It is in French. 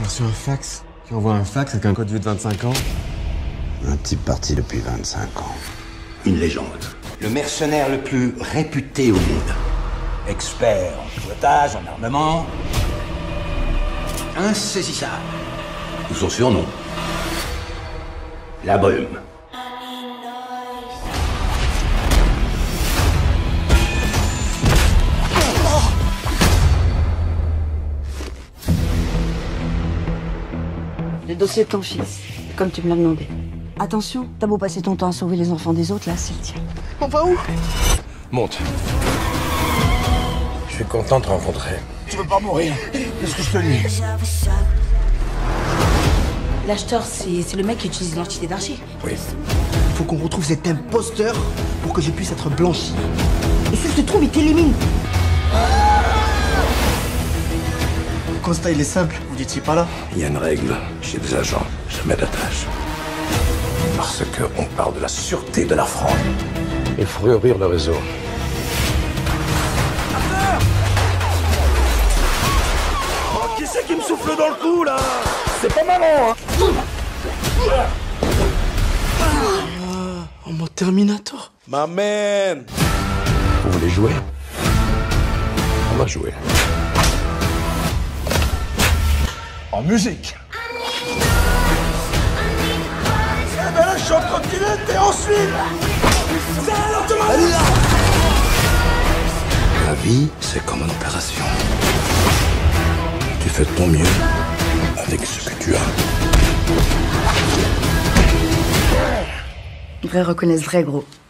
reçu un fax. Tu envoies un fax avec un code vieux de 25 ans. Un type parti depuis 25 ans. Une légende. Le mercenaire le plus réputé au monde. Expert en pilotage, en armement. Insaisissable. Ou son surnom. La brume. Le dossier de ton fils, comme tu me l'as demandé. Attention, t'as beau passer ton temps à sauver les enfants des autres, là, c'est le tien. On va où? Monte. Je suis content de te rencontrer. Tu veux pas mourir? Qu'est-ce que je te dis? L'acheteur, c'est le mec qui utilise l'identité d'Archie. Oui. Il faut qu'on retrouve cet imposteur pour que je puisse être blanchi. Et s'il te trouve, il t'élimine. Le constat, il est simple. Vous n'étiez pas là. Il y a une règle chez les agents. Jamais d'attache. Parce qu'on parle de la sûreté de la France. Il faut réouvrir le réseau. Oh, qui c'est qui me souffle dans le cou, là? C'est pas marrant, hein? En mode Terminator. Ma man! Vous voulez jouer? On va jouer. En musique. Eh ben là, je suis en trottinette et ensuite... La vie, c'est comme une opération. Tu fais de ton mieux avec ce que tu as. Vrai reconnaissent vrai, gros.